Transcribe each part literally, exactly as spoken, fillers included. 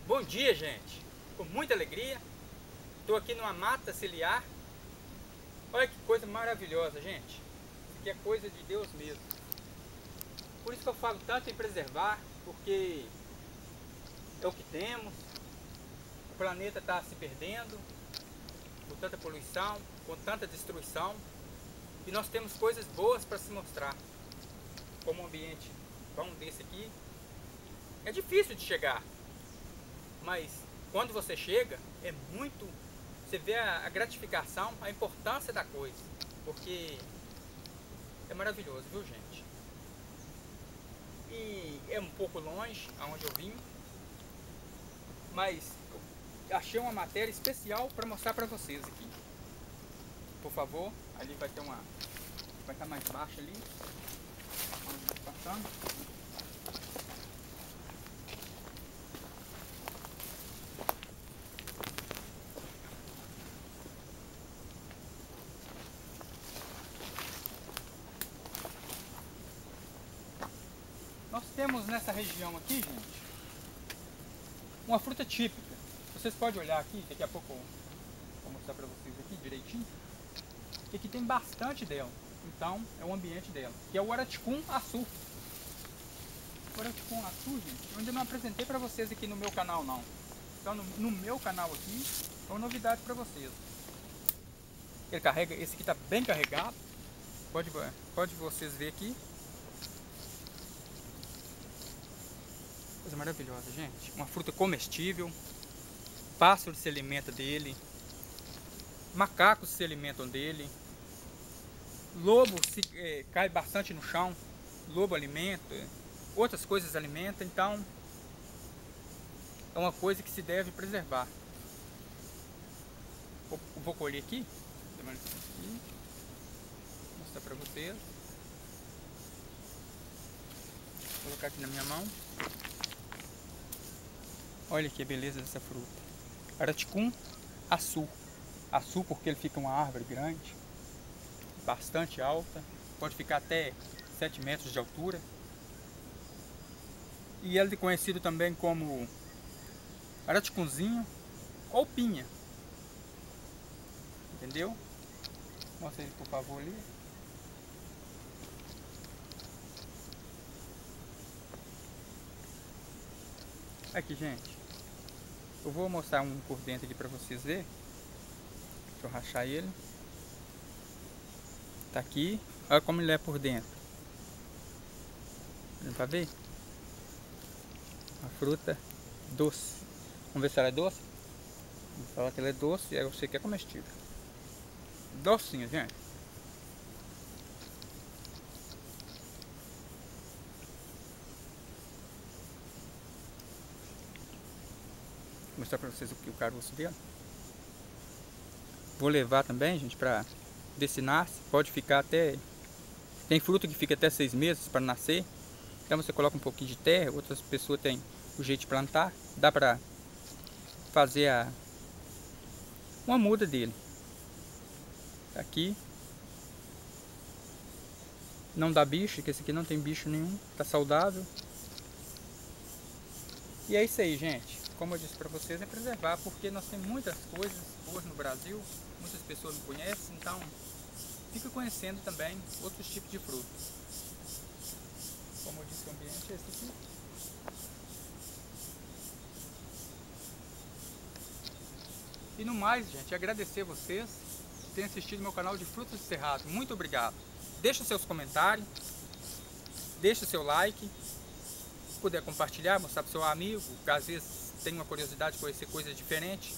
Bom dia, gente! Com muita alegria, estou aqui numa mata ciliar. Olha que coisa maravilhosa, gente! Isso aqui é coisa de Deus mesmo. Por isso que eu falo tanto em preservar, porque é o que temos. O planeta está se perdendo, com tanta poluição, com tanta destruição. E nós temos coisas boas para se mostrar, como um ambiente bom desse aqui. É difícil de chegar, mas quando você chega, é muito... Você vê a, a gratificação, a importância da coisa, porque é maravilhoso, viu, gente? E é um pouco longe aonde eu vim, mas eu achei uma matéria especial para mostrar para vocês aqui. Por favor, ali vai ter uma... vai estar mais baixo ali, onde tá passando. Nós temos nessa região aqui, gente, uma fruta típica. Vocês podem olhar aqui, daqui a pouco eu vou mostrar para vocês aqui direitinho. Que aqui tem bastante dela, então é o ambiente dela, que é o Araticum Açu. O Araticum Açu, gente, eu ainda não apresentei para vocês aqui no meu canal não. Então no, no meu canal aqui é uma novidade para vocês. Ele carrega, esse aqui está bem carregado, pode, pode vocês ver aqui. Coisa maravilhosa, gente. Uma fruta comestível. Pássaro se alimenta dele. Macacos se alimentam dele. Lobo se, é, cai bastante no chão. Lobo alimenta. Outras coisas alimentam. Então, é uma coisa que se deve preservar. Vou, vou colher aqui. Vou mostrar para vocês. Vou colocar aqui na minha mão. Olha que beleza dessa fruta. Araticum Açu. Açu porque ele fica uma árvore grande, bastante alta, pode ficar até sete metros de altura. E ele é conhecido também como araticunzinho ou pinha. Entendeu? Mostra ele por favor ali. Aqui, gente. Eu vou mostrar um por dentro aqui para vocês verem. Deixa eu rachar ele. Tá aqui. Olha como ele é por dentro. Dá pra ver? Uma fruta doce. Vamos ver se ela é doce? Vou falar que ela é doce, eu sei que é comestível. Docinha, gente. Vou mostrar pra vocês aqui o caroço dela. Vou levar também, gente, pra ver se nasce. Pode ficar até... Tem fruta que fica até seis meses para nascer. Então você coloca um pouquinho de terra. Outras pessoas têm o jeito de plantar. Dá pra fazer a... uma muda dele. Tá aqui. Não dá bicho, que esse aqui não tem bicho nenhum. Tá saudável. E é isso aí, gente. Como eu disse para vocês, é preservar, porque nós temos muitas coisas hoje no Brasil, muitas pessoas não conhecem, então fica conhecendo também outros tipos de frutas. Como eu disse, o ambiente é esse aqui. E no mais, gente, agradecer a vocês por terem assistido meu canal de Frutas do Cerrado. Muito obrigado. Deixa seus comentários, deixa seu like, se puder compartilhar, mostrar para o seu amigo, que às vezes tem uma curiosidade de conhecer coisas diferentes,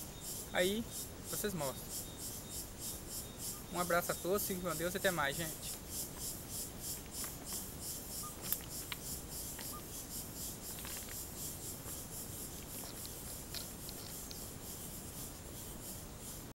aí vocês mostram. Um abraço a todos, fiquem com Deus e até mais, gente.